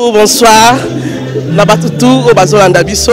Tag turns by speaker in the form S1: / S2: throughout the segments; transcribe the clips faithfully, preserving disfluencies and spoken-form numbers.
S1: bonjour, bonsoir. Nabatutu au Bazolanda Bisso.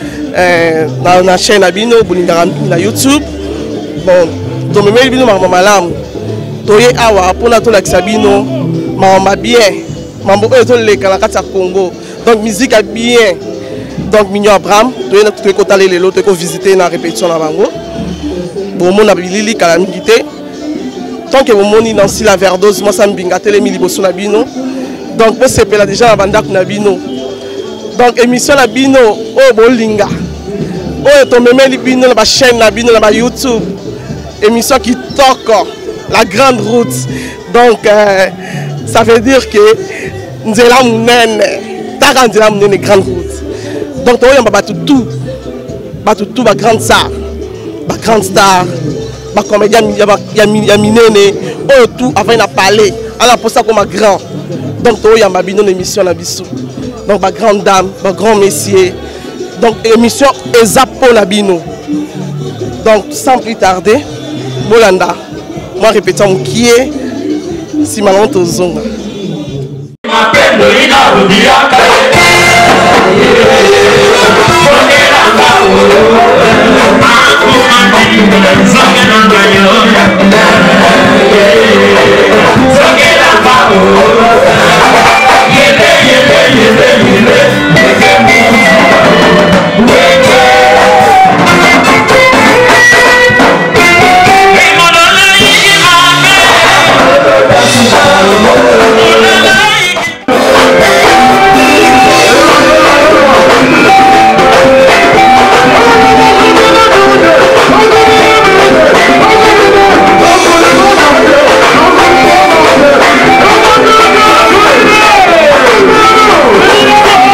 S1: Dans la chaîne Abino, na YouTube. Bon, donc même Bino mama malam. Toye awa pour na to la Sabino, mama bien. Mambo e to le kala kata Congo. Donc musique a bien. Donc Mignon Abraham, toye na to ko tale lelo to ko visiter na répétition na bango. Bon mon abilili kala migité. Tant que mon moni dans si la verdose, moi ça me binga télé mili bosso na bino. Donc pour c'est là déjà la banda na bino. Donc émission na bino oh bolinga. Oh to meme li bino na chaîne na bino na YouTube. Émission qui toque la grande route. Donc euh, ça veut dire que nzela munene, ta nzela munene grande route. Donc to yamba batu tout. Batu tout ba grande star. Ba grande star. Ba comédien ya minene oh tout avant na parler ala pour ça comme grand. Donc to yamba bino émission na biso. Donc ba grande dame, ba grand messieurs. Donc émission Ezapo na bino. Donc sans plus tarder, Bolanda, moi répétons qui est si malon to zonga.
S2: Oh,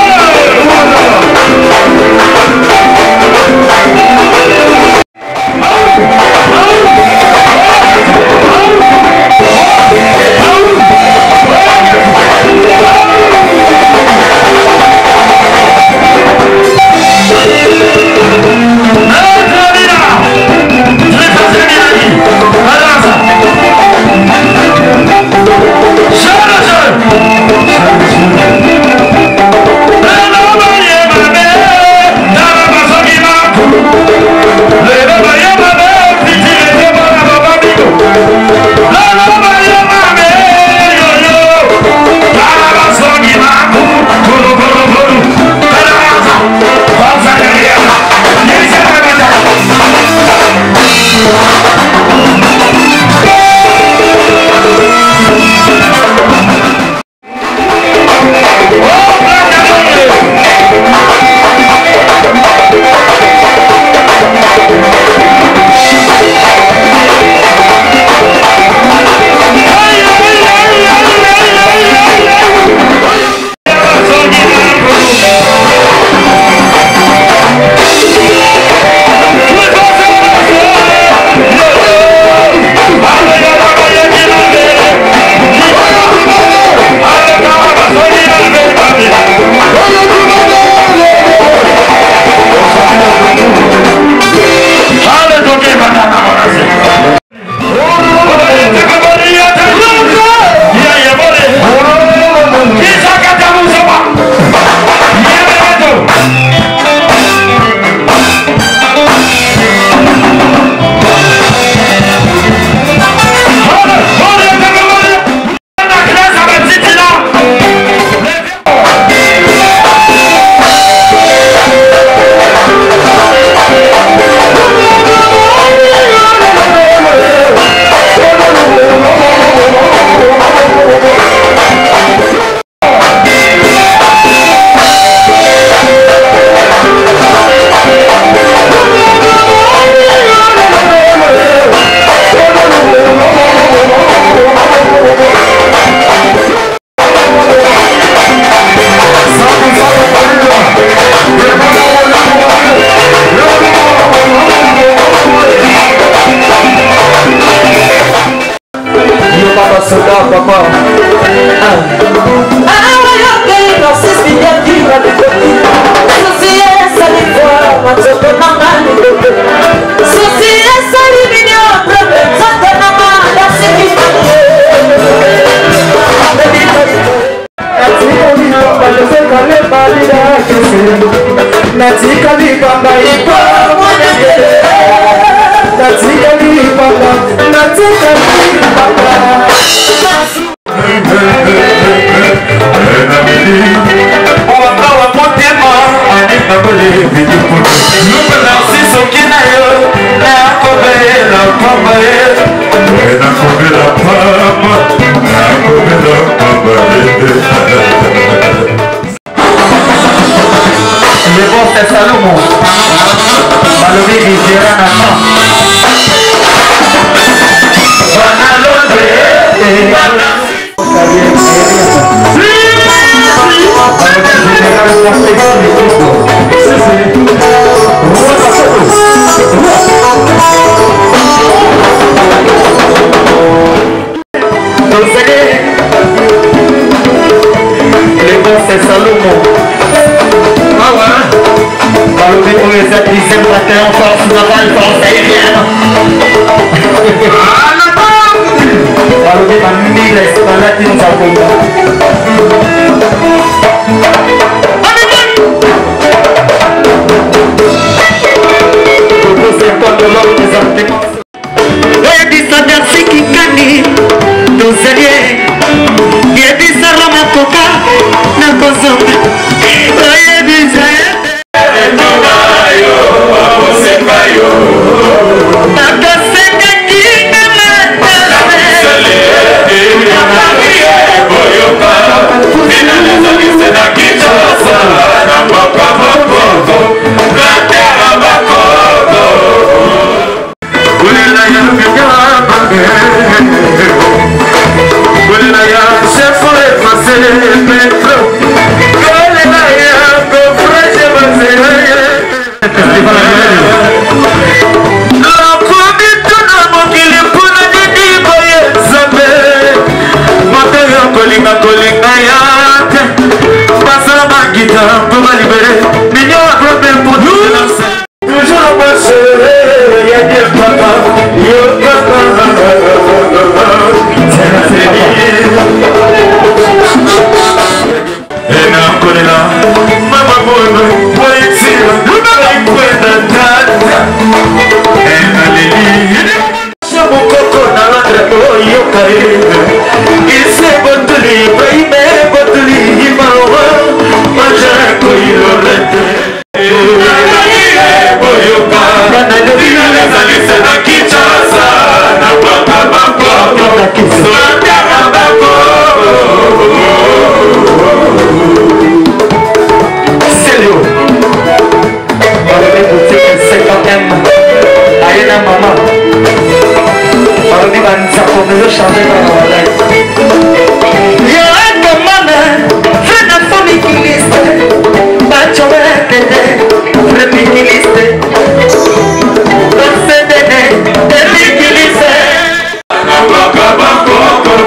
S2: Baba,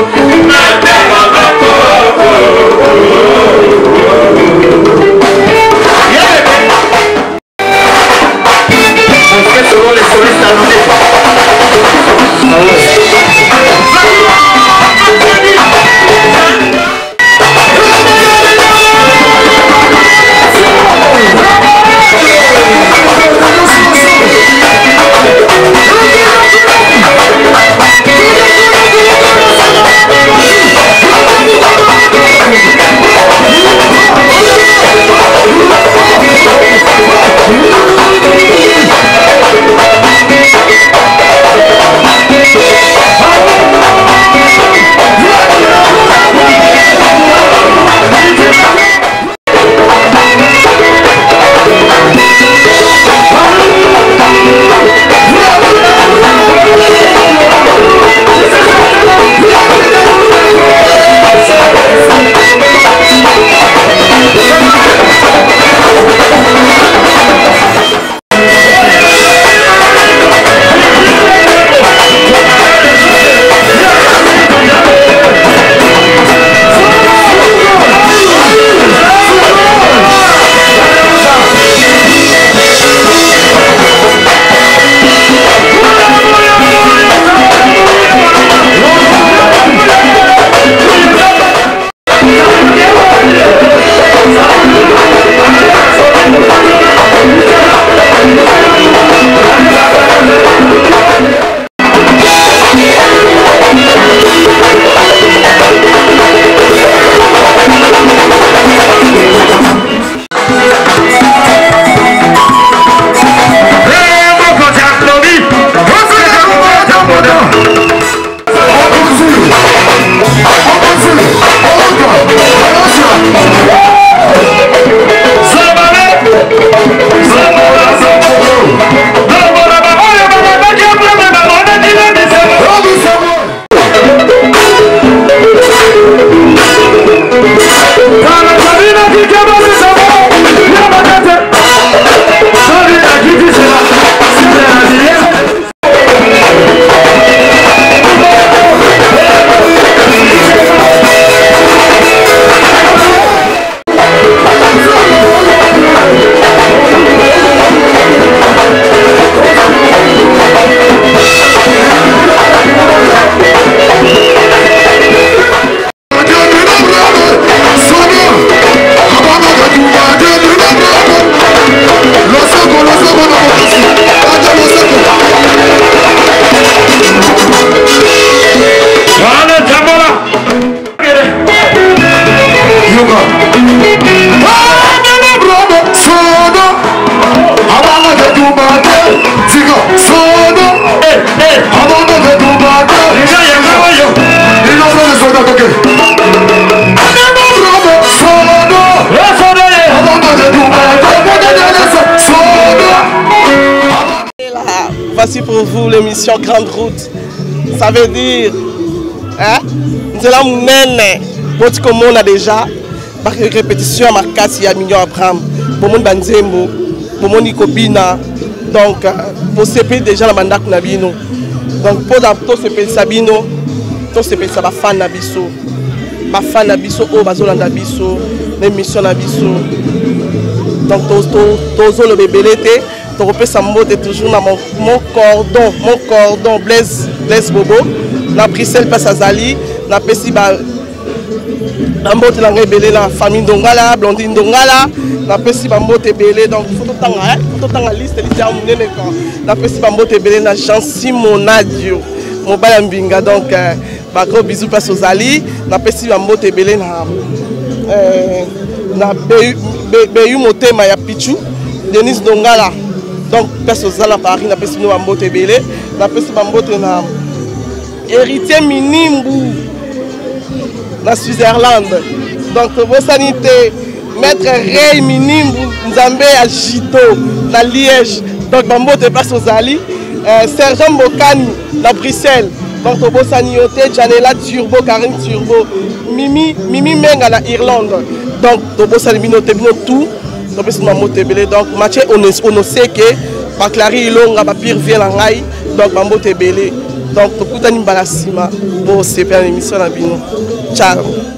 S1: Voici pour vous l'émission Grande Route. Ça veut dire, hein, c'est là où notre commune a déjà, par répétition à Marcas, il y a Mignon Abraham, pour mon Banzembo, pour mon Nicobina, donc pour C P déjà la mandat qu'on a vu nous. Donc pour tout C P Sabino, tout C P ça va fan Nabiso, va fan Nabiso, oh bazo Nabiso, l'émission Nabiso. Donc tous tous tous le bébé l'été. Torope Sambo est toujours dans mon, mon cordon, mon cordon, Blaise, Blaise Bobo. Na Bruxelles passe à Zali, na Pessi ba, Ambote la rebelle la famille Dongala, Blondine Dongala, na Pessi Bambote belé donc faut tout temps hein, faut tout temps la liste liste à mon écran. Na Pessi Bambote belé na Jean Simon Adio, mon bal mbinga donc ba gros bisous passe aux Zali, na Pessi Bambote belé na euh na Beyu Motema ya Pichu, Denise Dongala. Donc, personne à Paris, n'a pas si nous avons belé, n'a pas si nous avons héritier minimum dans Switzerland. Donc, vos sanité, maître Rey minimum, Nzambé à Jito, dans Liège. Donc, Bambo te passe aux Ali, Sergent Bokani, dans Bruxelles. Donc, vos sanité, Janela Turbo, Karine Turbo, Mimi, Mimi Menga, dans Irlande. Donc, vos sanité, tout. Donc, Mathieu, on sait que Baklari Ilonga, Bapir vient en Haï, donc Bambo Tebele. Donc, tout le monde est en train de se faire une émission. Ciao.